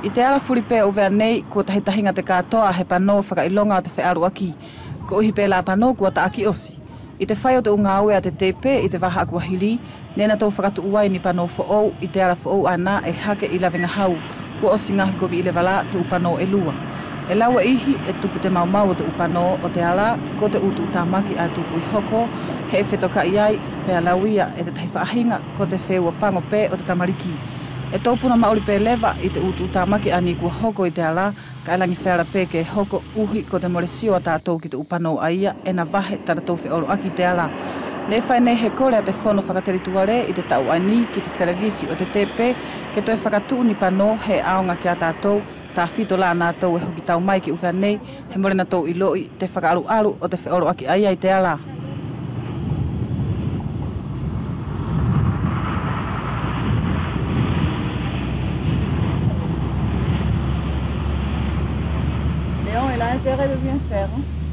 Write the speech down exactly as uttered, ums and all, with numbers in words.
I te ala furipe o vea nei, kua tahitahinga te katoa he pano whakailonga o te whearu aki, ko uhi pe la pano kua ta aki osi. I te whai o te unga aue a te tepe, i te waha akua hili, nena tau whakatu uai ni pano fo'ou, i te ala fo'ou ana e hake i lawenga hau, kua osi ngahi kovi i le wala te upano e lua. E laua ihi e tupu te mau mau o te upano o te ala, ko te utu utamaki a tupu i hoko, he e whetoka i ai, pe alawia e te taiwha ahinga, ko te wheua pango pe o te tamariki. E tōpuna maori pe lewa i te utu utamaki ani kua hoko i te ala, ka elangi whera pe ke hoko uhi ko te moresio a tātou ki te upano a ia, e na wahe tara tau wheoro aki te ala. Le whai nei he kore a te whono whakateri tuare i te tau ani ki te serevisi o te tepe, ke toi whakatu ni pano he aonga ki a tātou, tā whito la nātou e hoki tau mai ki uwhea nei, he morena tau i loi te whakaaru aru o te wheoro aki a ia i te ala. Léon est là, intérêt de bien faire. Hein?